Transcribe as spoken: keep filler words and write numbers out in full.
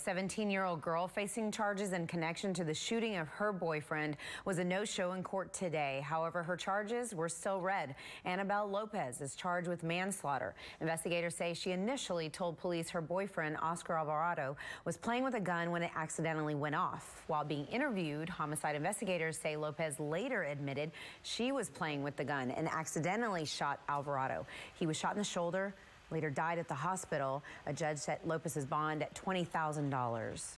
seventeen-year-old girl facing charges in connection to the shooting of her boyfriend was a no-show in court today. However, her charges were still read. Anabel Lopez is charged with manslaughter. Investigators say she initially told police her boyfriend, Oscar Alvarado, was playing with a gun when it accidentally went off. While being interviewed, homicide investigators say Lopez later admitted she was playing with the gun and accidentally shot Alvarado. He was shot in the shoulder, later died at the hospital. A judge set Lopez's bond at twenty thousand dollars.